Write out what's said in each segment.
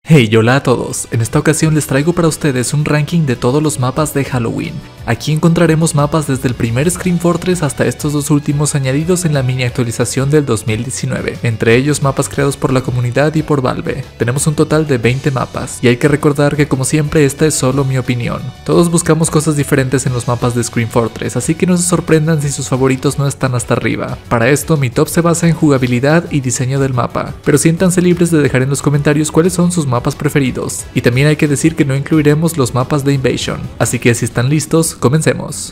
Hey, hola a todos, en esta ocasión les traigo para ustedes un ranking de todos los mapas de Halloween. Aquí encontraremos mapas desde el primer Scream Fortress hasta estos dos últimos añadidos en la mini actualización del 2019, entre ellos mapas creados por la comunidad y por Valve. Tenemos un total de 20 mapas, y hay que recordar que como siempre esta es solo mi opinión. Todos buscamos cosas diferentes en los mapas de Scream Fortress, así que no se sorprendan si sus favoritos no están hasta arriba. Para esto mi top se basa en jugabilidad y diseño del mapa, pero siéntanse libres de dejar en los comentarios cuáles son sus mapas preferidos. Y también hay que decir que no incluiremos los mapas de Invasion, así que si están listos, comencemos.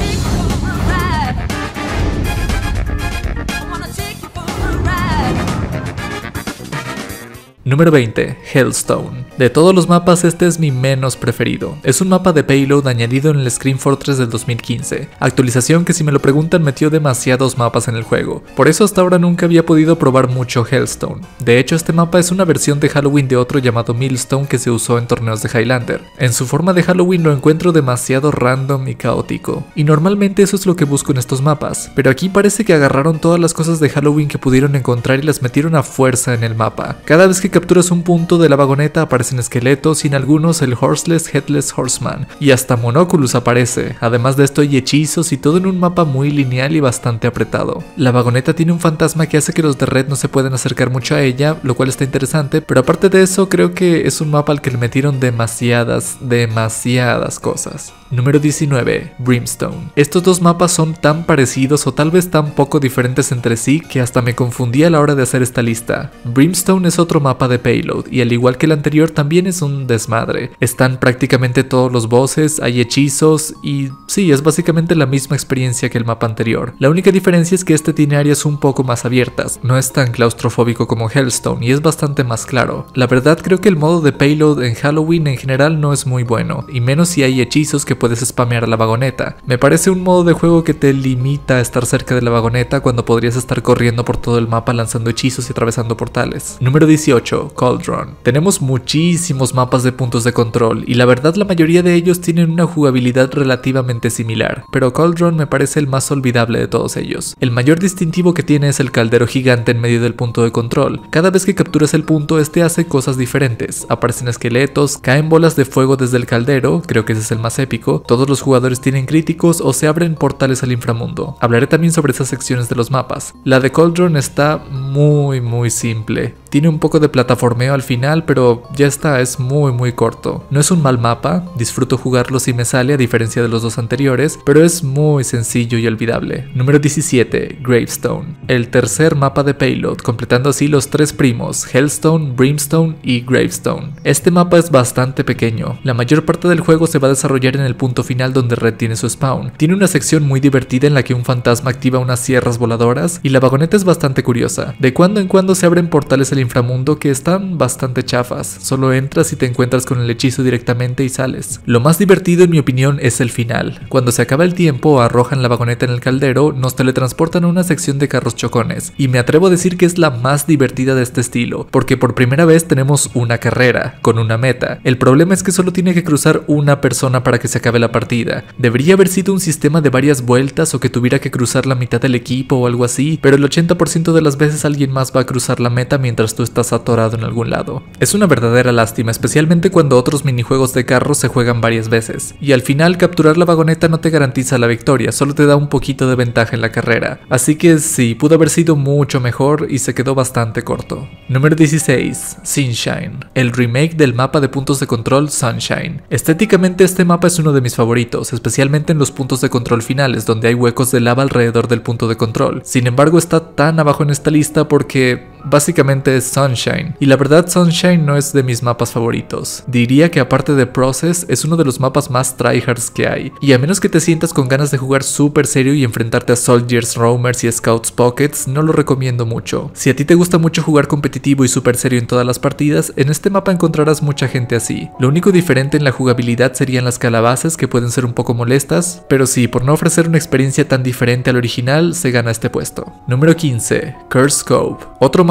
Número 20. Hellstone. De todos los mapas este es mi menos preferido. Es un mapa de payload añadido en el Scream Fortress del 2015, actualización que si me lo preguntan metió demasiados mapas en el juego, por eso hasta ahora nunca había podido probar mucho Hellstone. De hecho este mapa es una versión de Halloween de otro llamado Millstone que se usó en torneos de Highlander. En su forma de Halloween lo encuentro demasiado random y caótico, y normalmente eso es lo que busco en estos mapas, pero aquí parece que agarraron todas las cosas de Halloween que pudieron encontrar y las metieron a fuerza en el mapa. Cada vez que capturas un punto de la vagoneta aparecen esqueletos y en algunos el Horseless Headless Horseman, y hasta Monoculus aparece. Además de esto hay hechizos y todo en un mapa muy lineal y bastante apretado. La vagoneta tiene un fantasma que hace que los de Red no se puedan acercar mucho a ella, lo cual está interesante, pero aparte de eso creo que es un mapa al que le metieron demasiadas cosas. Número 19. Brimstone. Estos dos mapas son tan parecidos o tal vez tan poco diferentes entre sí que hasta me confundí a la hora de hacer esta lista. Brimstone es otro mapa de payload y al igual que el anterior también es un desmadre. Están prácticamente todos los bosses, hay hechizos y sí, es básicamente la misma experiencia que el mapa anterior. La única diferencia es que este tiene áreas un poco más abiertas, no es tan claustrofóbico como Hellstone y es bastante más claro. La verdad creo que el modo de payload en Halloween en general no es muy bueno, y menos si hay hechizos que puedes spamear a la vagoneta. Me parece un modo de juego que te limita a estar cerca de la vagoneta cuando podrías estar corriendo por todo el mapa lanzando hechizos y atravesando portales. Número 18. Cauldron. Tenemos muchísimos mapas de puntos de control y la verdad la mayoría de ellos tienen una jugabilidad relativamente similar, pero Cauldron me parece el más olvidable de todos ellos. El mayor distintivo que tiene es el caldero gigante en medio del punto de control. Cada vez que capturas el punto este hace cosas diferentes, aparecen esqueletos, caen bolas de fuego desde el caldero, creo que ese es el más épico, todos los jugadores tienen críticos o se abren portales al inframundo. Hablaré también sobre esas secciones de los mapas. La de Cauldron está muy simple. Tiene un poco de plataformeo al final, pero ya está, es muy corto. No es un mal mapa, disfruto jugarlo si me sale a diferencia de los dos anteriores, pero es muy sencillo y olvidable. Número 17. Gravestone. El tercer mapa de payload, completando así los tres primos, Hellstone, Brimstone y Gravestone. Este mapa es bastante pequeño. La mayor parte del juego se va a desarrollar en el punto final donde Red tiene su spawn. Tiene una sección muy divertida en la que un fantasma activa unas sierras voladoras y la vagoneta es bastante curiosa. De cuando en cuando se abren portales al inframundo que están bastante chafas, solo entras y te encuentras con el hechizo directamente y sales. Lo más divertido en mi opinión es el final. Cuando se acaba el tiempo arrojan la vagoneta en el caldero, nos teletransportan a una sección de carros chocones y me atrevo a decir que es la más divertida de este estilo, porque por primera vez tenemos una carrera, con una meta. El problema es que solo tiene que cruzar una persona para que se acabe la partida. Debería haber sido un sistema de varias vueltas o que tuviera que cruzar la mitad del equipo o algo así, pero el 80% de las veces alguien más va a cruzar la meta mientras tú estás atorado en algún lado. Es una verdadera lástima, especialmente cuando otros minijuegos de carros se juegan varias veces, y al final capturar la vagoneta no te garantiza la victoria, solo te da un poquito de ventaja en la carrera. Así que sí, pudo haber sido mucho mejor y se quedó bastante corto. Número 16. Sunshine. El remake del mapa de puntos de control Sunshine. Estéticamente este mapa es uno de mis favoritos, especialmente en los puntos de control finales donde hay huecos de lava alrededor del punto de control. Sin embargo está tan abajo en esta lista porque básicamente es Sunshine, y la verdad Sunshine no es de mis mapas favoritos. Diría que aparte de Process es uno de los mapas más tryhards que hay, y a menos que te sientas con ganas de jugar súper serio y enfrentarte a Soldiers, Roamers y Scouts Pockets, no lo recomiendo mucho. Si a ti te gusta mucho jugar competitivo y súper serio en todas las partidas, en este mapa encontrarás mucha gente así. Lo único diferente en la jugabilidad serían las calabazas, que pueden ser un poco molestas, pero sí, por no ofrecer una experiencia tan diferente al original, se gana este puesto. Número 15. Curse Cove. Otro mapa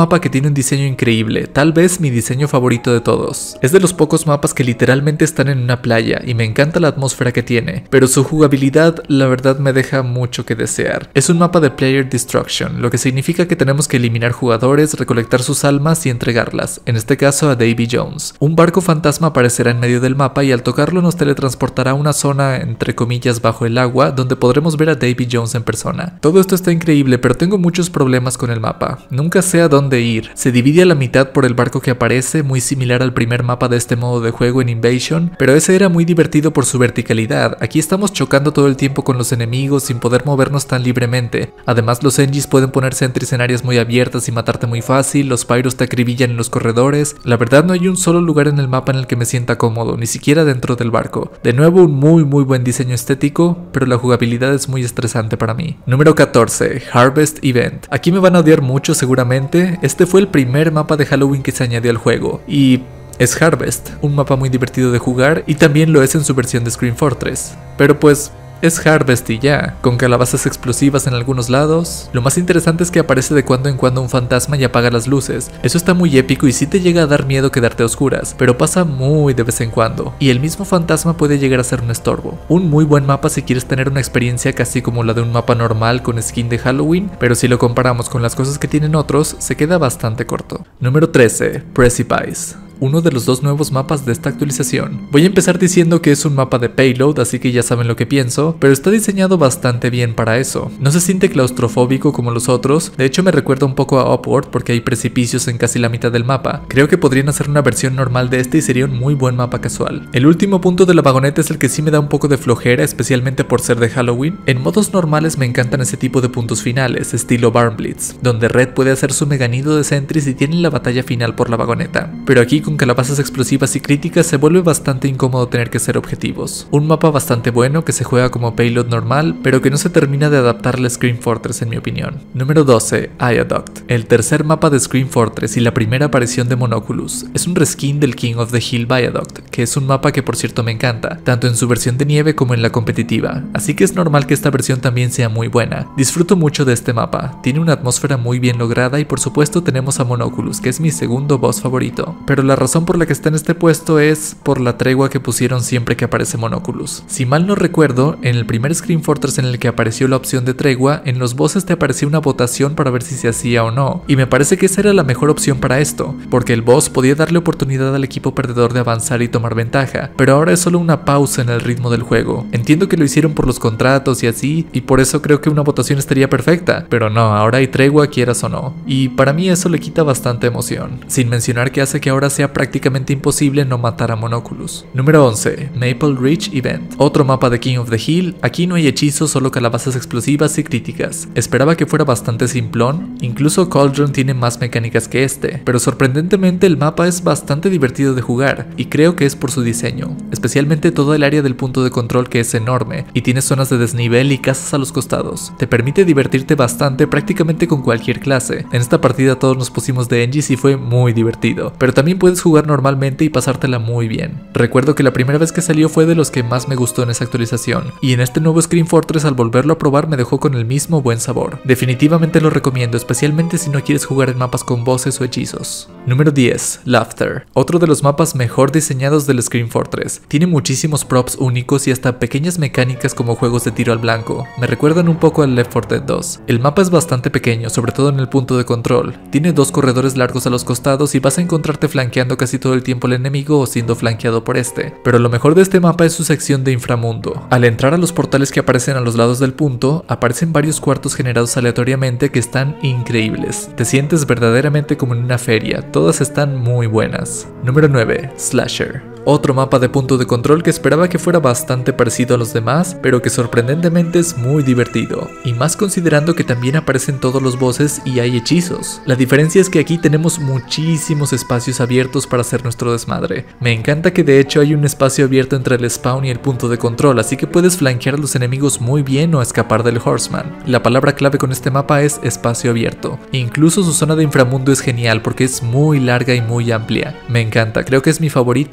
mapa que tiene un diseño increíble, tal vez mi diseño favorito de todos. Es de los pocos mapas que literalmente están en una playa y me encanta la atmósfera que tiene, pero su jugabilidad la verdad me deja mucho que desear. Es un mapa de player destruction, lo que significa que tenemos que eliminar jugadores, recolectar sus almas y entregarlas, en este caso a Davy Jones. Un barco fantasma aparecerá en medio del mapa y al tocarlo nos teletransportará a una zona entre comillas bajo el agua donde podremos ver a Davy Jones en persona. Todo esto está increíble, pero tengo muchos problemas con el mapa. Nunca sé a dónde ir. Se divide a la mitad por el barco que aparece, muy similar al primer mapa de este modo de juego en Invasion, pero ese era muy divertido por su verticalidad. Aquí estamos chocando todo el tiempo con los enemigos sin poder movernos tan libremente. Además los Engis pueden poner sentries en áreas muy abiertas y matarte muy fácil, los Pyros te acribillan en los corredores. La verdad no hay un solo lugar en el mapa en el que me sienta cómodo, ni siquiera dentro del barco. De nuevo un muy buen diseño estético, pero la jugabilidad es muy estresante para mí. Número 14. Harvest Event. Aquí me van a odiar mucho seguramente. Este fue el primer mapa de Halloween que se añadió al juego y es Harvest, un mapa muy divertido de jugar y también lo es en su versión de Scream Fortress. Pero pues es Harvest y ya, con calabazas explosivas en algunos lados. Lo más interesante es que aparece de cuando en cuando un fantasma y apaga las luces. Eso está muy épico y sí te llega a dar miedo quedarte a oscuras, pero pasa muy de vez en cuando. Y el mismo fantasma puede llegar a ser un estorbo. Un muy buen mapa si quieres tener una experiencia casi como la de un mapa normal con skin de Halloween, pero si lo comparamos con las cosas que tienen otros, se queda bastante corto. Número 13. Precipice. Uno de los dos nuevos mapas de esta actualización. Voy a empezar diciendo que es un mapa de payload, así que ya saben lo que pienso, pero está diseñado bastante bien para eso. No se siente claustrofóbico como los otros, de hecho me recuerda un poco a Upward porque hay precipicios en casi la mitad del mapa. Creo que podrían hacer una versión normal de este y sería un muy buen mapa casual. El último punto de la vagoneta es el que sí me da un poco de flojera, especialmente por ser de Halloween. En modos normales me encantan ese tipo de puntos finales, estilo Barn Blitz, donde Red puede hacer su mega nido de sentries y tiene la batalla final por la vagoneta. Pero aquí con calabazas explosivas y críticas se vuelve bastante incómodo tener que ser objetivos. Un mapa bastante bueno que se juega como payload normal, pero que no se termina de adaptar al Scream Fortress en mi opinión. Número 12. Viaduct. El tercer mapa de Scream Fortress y la primera aparición de Monoculus. Es un reskin del King of the Hill Viaduct, que es un mapa que por cierto me encanta, tanto en su versión de nieve como en la competitiva, así que es normal que esta versión también sea muy buena. Disfruto mucho de este mapa, tiene una atmósfera muy bien lograda y por supuesto tenemos a Monoculus, que es mi segundo boss favorito, pero la razón por la que está en este puesto es por la tregua que pusieron siempre que aparece Monoculus. Si mal no recuerdo, en el primer Scream Fortress en el que apareció la opción de tregua, en los bosses te aparecía una votación para ver si se hacía o no, y me parece que esa era la mejor opción para esto, porque el boss podía darle oportunidad al equipo perdedor de avanzar y tomar ventaja, pero ahora es solo una pausa en el ritmo del juego. Entiendo que lo hicieron por los contratos y así, y por eso creo que una votación estaría perfecta, pero no, ahora hay tregua quieras o no, y para mí eso le quita bastante emoción, sin mencionar que hace que ahora sea prácticamente imposible no matar a Monoculus. Número 11. Maple Ridge Event. Otro mapa de King of the Hill. Aquí no hay hechizos, solo calabazas explosivas y críticas. Esperaba que fuera bastante simplón, incluso Cauldron tiene más mecánicas que este, pero sorprendentemente el mapa es bastante divertido de jugar, y creo que es por su diseño, especialmente todo el área del punto de control que es enorme, y tiene zonas de desnivel y casas a los costados. Te permite divertirte bastante prácticamente con cualquier clase. En esta partida todos nos pusimos de Engis y fue muy divertido, pero también puedes jugar normalmente y pasártela muy bien. Recuerdo que la primera vez que salió fue de los que más me gustó en esa actualización, y en este nuevo Scream Fortress al volverlo a probar me dejó con el mismo buen sabor. Definitivamente lo recomiendo, especialmente si no quieres jugar en mapas con bosses o hechizos. Número 10. Laughter. Otro de los mapas mejor diseñados del Scream Fortress. Tiene muchísimos props únicos y hasta pequeñas mecánicas como juegos de tiro al blanco. Me recuerdan un poco al Left 4 Dead 2. El mapa es bastante pequeño, sobre todo en el punto de control. Tiene dos corredores largos a los costados y vas a encontrarte flanqueando casi todo el tiempo el enemigo o siendo flanqueado por este. Pero lo mejor de este mapa es su sección de inframundo. Al entrar a los portales que aparecen a los lados del punto, aparecen varios cuartos generados aleatoriamente que están increíbles. Te sientes verdaderamente como en una feria, todas están muy buenas. Número 9. Slasher. Otro mapa de punto de control que esperaba que fuera bastante parecido a los demás, pero que sorprendentemente es muy divertido, y más considerando que también aparecen todos los bosses y hay hechizos. La diferencia es que aquí tenemos muchísimos espacios abiertos para hacer nuestro desmadre. Me encanta que de hecho hay un espacio abierto entre el spawn y el punto de control, así que puedes flanquear a los enemigos muy bien o escapar del Horseman. La palabra clave con este mapa es espacio abierto. Incluso su zona de inframundo es genial porque es muy larga y muy amplia. Me encanta, creo que es mi favorita de todas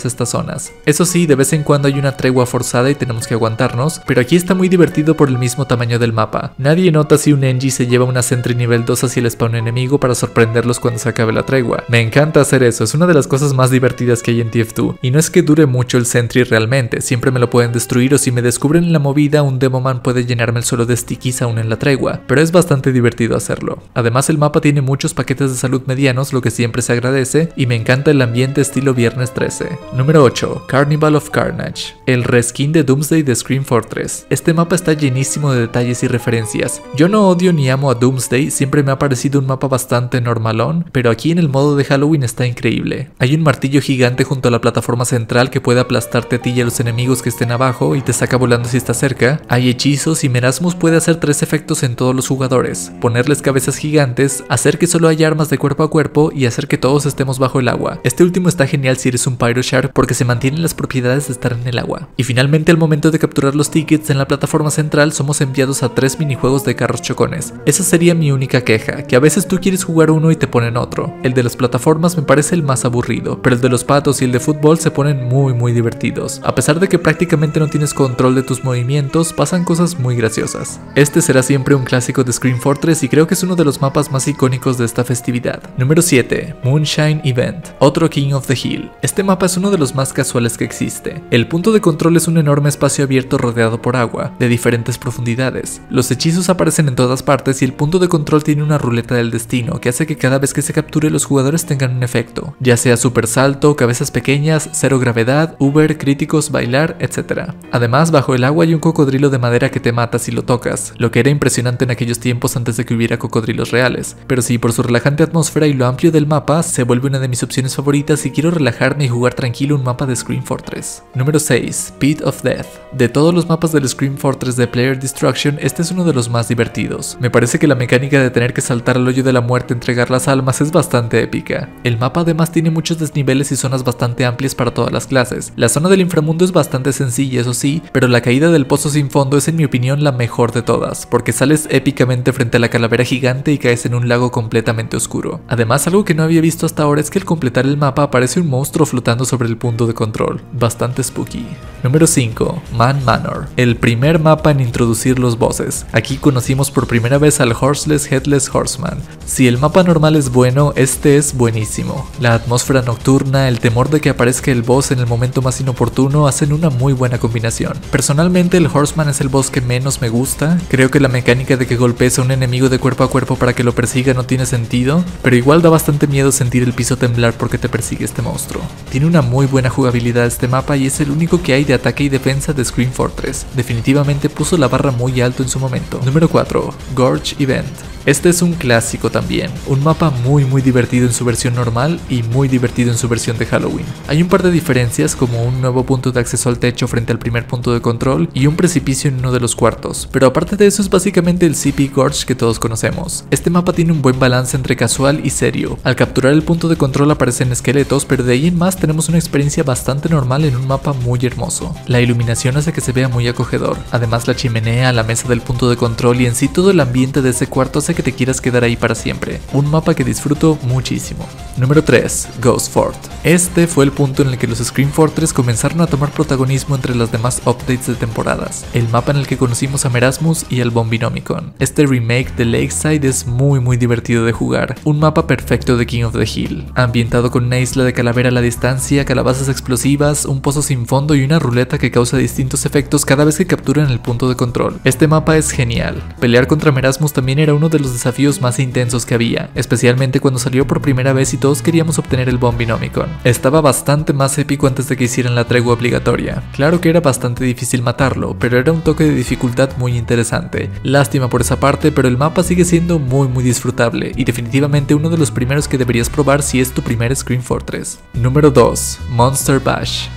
estas zonas. Eso sí, de vez en cuando hay una tregua forzada y tenemos que aguantarnos, pero aquí está muy divertido por el mismo tamaño del mapa. Nadie nota si un Engie se lleva una Sentry nivel 2 hacia el spawn enemigo para sorprenderlos cuando se acabe la tregua. Me encanta hacer eso, es una de las cosas más divertidas que hay en TF2. Y no es que dure mucho el Sentry realmente, siempre me lo pueden destruir o si me descubren en la movida un Demoman puede llenarme el suelo de stickies aún en la tregua, pero es bastante divertido hacerlo. Además el mapa tiene muchos paquetes de salud medianos, lo que siempre se agradece, y me encanta el ambiente estilo Viernes 13. Número 8. Carnival of Carnage. El reskin de Doomsday de Scream Fortress. Este mapa está llenísimo de detalles y referencias. Yo no odio ni amo a Doomsday, siempre me ha parecido un mapa bastante normalón, pero aquí en el modo de Halloween está increíble. Hay un martillo gigante junto a la plataforma central que puede aplastarte a ti y a los enemigos que estén abajo y te saca volando si está cerca. Hay hechizos y Merasmus puede hacer 3 efectos en todos los jugadores: ponerles cabezas gigantes, hacer que solo haya armas de cuerpo a cuerpo y hacer que todos estemos bajo el agua. Este último está genial si eres un Pyro Shark porque se mantienen las propiedades de estar en el agua. Y finalmente al momento de capturar los tickets en la plataforma central somos enviados a 3 minijuegos de carros chocones. Esa sería mi única queja, que a veces tú quieres jugar uno y te ponen otro. El de las plataformas me parece el más aburrido, pero el de los patos y el de fútbol se ponen muy divertidos. A pesar de que prácticamente no tienes control de tus movimientos, pasan cosas muy graciosas. Este será siempre un clásico de Scream Fortress y creo que es uno de los mapas más icónicos de esta festividad. Número 7. Moonshine Event. Otro King of the Hill. Este mapa es uno de los más casuales que existe. El punto de control es un enorme espacio abierto rodeado por agua, de diferentes profundidades. Los hechizos aparecen en todas partes y el punto de control tiene una ruleta del destino que hace que cada vez que se capture los jugadores tengan un efecto, ya sea super salto, cabezas pequeñas, cero gravedad, Uber, críticos, bailar, etc. Además, bajo el agua hay un cocodrilo de madera que te mata si lo tocas, lo que era impresionante en aquellos tiempos antes de que hubiera cocodrilos reales. Pero sí, por su relajante atmósfera y lo amplio del mapa, se vuelve una de mis opciones favoritas si quiero relajarme y jugar tranquilo un mapa de Scream Fortress. Número 6. Pit of Death. De todos los mapas del Scream Fortress de Player Destruction, este es uno de los más divertidos. Me parece que la mecánica de tener que saltar al hoyo de la muerte a entregar las almas es bastante épica. El mapa además tiene muchos desniveles y zonas bastante amplias para todas las clases. La zona del inframundo es bastante sencilla, eso sí, pero la caída del pozo sin fondo es en mi opinión la mejor de todas, porque sales épicamente frente a la calavera gigante y caes en un lago completamente oscuro. Además, algo que no había visto hasta ahora es que al completar el mapa aparece un monstruo flotando sobre el punto de control. Bastante spooky. Número 5. Man Manor. El primer mapa en introducir los bosses. Aquí conocimos por primera vez al Horseless Headless Horseman. Si el mapa normal es bueno, este es buenísimo. La atmósfera nocturna, el temor de que aparezca el boss en el momento más inoportuno hacen una muy buena combinación. Personalmente el Horseman es el boss que menos me gusta. Creo que la mecánica de que golpees a un enemigo de cuerpo a cuerpo para que lo persiga no tiene sentido, pero igual da bastante miedo sentir el piso temblar porque te persigue este monstruo. Tiene una muy buena jugabilidad este mapa y es el único que hay de ataque y defensa de Scream Fortress. Definitivamente puso la barra muy alto en su momento. Número 4. Gorge Event. Este es un clásico también, un mapa muy divertido en su versión normal y muy divertido en su versión de Halloween. Hay un par de diferencias como un nuevo punto de acceso al techo frente al primer punto de control y un precipicio en uno de los cuartos, pero aparte de eso es básicamente el CP Gorge que todos conocemos. Este mapa tiene un buen balance entre casual y serio. Al capturar el punto de control aparecen esqueletos, pero de ahí en más tenemos una experiencia bastante normal en un mapa muy hermoso. La iluminación hace que se vea muy acogedor, además la chimenea, la mesa del punto de control y en sí todo el ambiente de ese cuarto hace que te quieras quedar ahí para siempre. Un mapa que disfruto muchísimo. Número 3. Ghost Fort. Este fue el punto en el que los Scream Fortress comenzaron a tomar protagonismo entre las demás updates de temporadas. El mapa en el que conocimos a Merasmus y al Bombinomicon. Este remake de Lakeside es muy divertido de jugar. Un mapa perfecto de King of the Hill, ambientado con una isla de calavera a la distancia, calabazas explosivas, un pozo sin fondo y una ruleta que causa distintos efectos cada vez que capturan el punto de control. Este mapa es genial. Pelear contra Merasmus también era uno de los desafíos más intensos que había, especialmente cuando salió por primera vez y todos queríamos obtener el Bombinomicon. Estaba bastante más épico antes de que hicieran la tregua obligatoria. Claro que era bastante difícil matarlo, pero era un toque de dificultad muy interesante. Lástima por esa parte, pero el mapa sigue siendo muy disfrutable y definitivamente uno de los primeros que deberías probar si es tu primer Scream Fortress. Número 2. Monster Bash.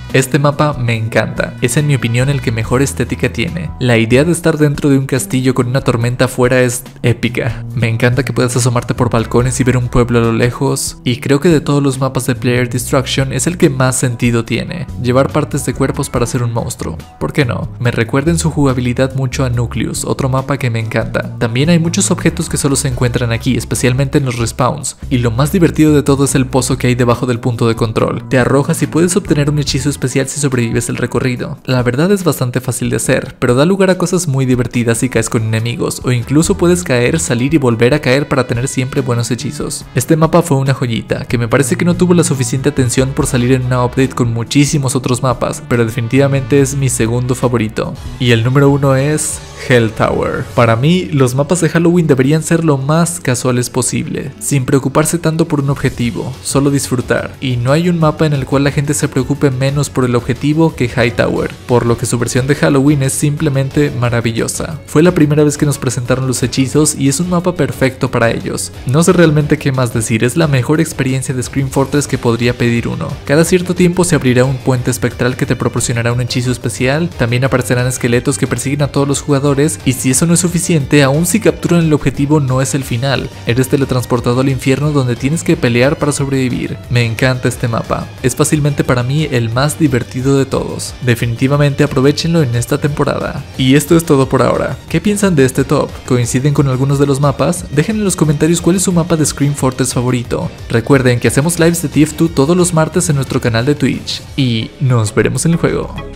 Este mapa me encanta, es en mi opinión el que mejor estética tiene. La idea de estar dentro de un castillo con una tormenta afuera es épica. Me encanta que puedas asomarte por balcones y ver un pueblo a lo lejos, y creo que de todos los mapas de Player Destruction es el que más sentido tiene. Llevar partes de cuerpos para hacer un monstruo, ¿por qué no? Me recuerda en su jugabilidad mucho a Nucleus, otro mapa que me encanta. También hay muchos objetos que solo se encuentran aquí, especialmente en los respawns, y lo más divertido de todo es el pozo que hay debajo del punto de control. Te arrojas y puedes obtener un hechizo especial si sobrevives el recorrido. La verdad es bastante fácil de hacer, pero da lugar a cosas muy divertidas si caes con enemigos, o incluso puedes caer, salir y volver a caer para tener siempre buenos hechizos. Este mapa fue una joyita, que me parece que no tuvo la suficiente atención por salir en una update con muchísimos otros mapas, pero definitivamente es mi segundo favorito. Y el número 1 es Hell Tower. Para mí, los mapas de Halloween deberían ser lo más casuales posible, sin preocuparse tanto por un objetivo, solo disfrutar. Y no hay un mapa en el cual la gente se preocupe menos por el objetivo que Hightower, por lo que su versión de Halloween es simplemente maravillosa. Fue la primera vez que nos presentaron los hechizos y es un mapa perfecto para ellos. No sé realmente qué más decir, es la mejor experiencia de Scream Fortress que podría pedir uno. Cada cierto tiempo se abrirá un puente espectral que te proporcionará un hechizo especial, también aparecerán esqueletos que persiguen a todos los jugadores, y si eso no es suficiente, aún si capturan el objetivo no es el final, eres teletransportado al infierno donde tienes que pelear para sobrevivir. Me encanta este mapa, es fácilmente para mí el más divertido de todos. Definitivamente aprovechenlo en esta temporada. Y esto es todo por ahora. ¿Qué piensan de este top? ¿Coinciden con algunos de los mapas? Dejen en los comentarios cuál es su mapa de Scream Fortress favorito. Recuerden que hacemos lives de TF2 todos los martes en nuestro canal de Twitch, y nos veremos en el juego.